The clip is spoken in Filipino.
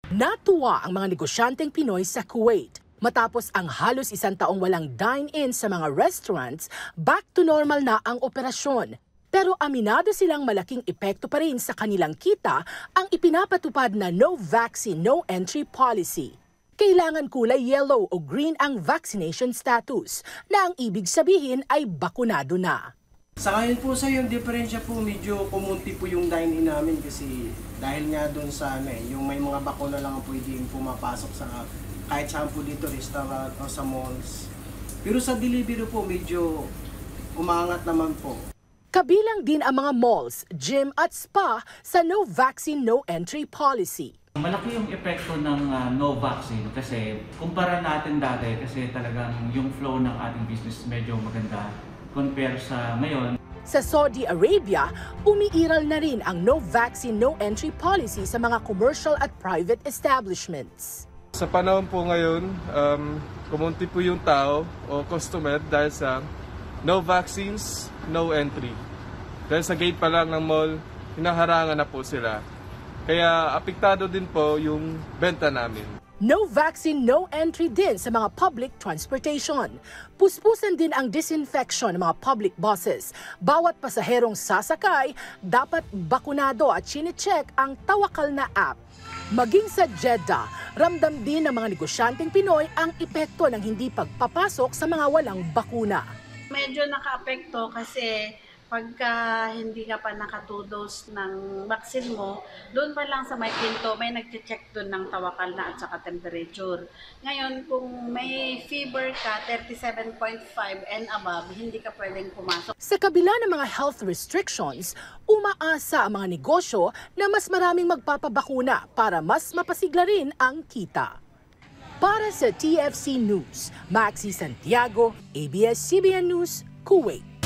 Natuwa ang mga negosyanteng Pinoy sa Kuwait. Matapos ang halos isang taong walang dine-in sa mga restaurants, back to normal na ang operasyon. Pero aminado silang malaking epekto pa rin sa kanilang kita ang ipinapatupad na no vaccine, no entry policy. Kailangan kulay yellow o green ang vaccination status, na ang ibig sabihin ay bakunado na. Sa ngayon po sa yung diferensya po, medyo kumunti po yung dine-in namin kasi dahil nga doon sa yung may mga bakuna lang ang pwedeng pumapasok sa kahit saan po dito, restaurant o sa malls. Pero sa delivery po, medyo umangat naman po. Kabilang din ang mga malls, gym at spa sa no vaccine, no entry policy. Malaki yung epekto ng no vaccine kasi kumpara natin dati kasi talagang yung flow ng ating business medyo maganda compare sa ngayon. Sa Saudi Arabia, umiiral na rin ang no vaccine, no entry policy sa mga commercial at private establishments. Sa panahon po ngayon, kumunti po yung tao o customer dahil sa no vaccines, no entry. Dahil sa gate pa lang ng mall, hinaharangan na po sila. Kaya apektado din po yung benta namin. No vaccine, no entry din sa mga public transportation. Puspusan din ang disinfection ng mga public buses. Bawat pasaherong sasakay, dapat bakunado at chine-check ang Tawakal na app. Maging sa Jeddah, ramdam din ng mga negosyanteng Pinoy ang epekto ng hindi pagpapasok sa mga walang bakuna. Medyo naka-apekto kasi pagka hindi ka pa naka-2 dose ng vaccine mo, doon pa lang sa may pinto, may nag-check doon ng tawakal na at saka temperature. Ngayon, kung may fever ka, 37.5 and above, hindi ka pwedeng pumasok. Sa kabila ng mga health restrictions, umaasa ang mga negosyo na mas maraming magpapabakuna para mas mapasigla rin ang kita. Para sa TFC News, Maxi Santiago, ABS-CBN News, Kuwait.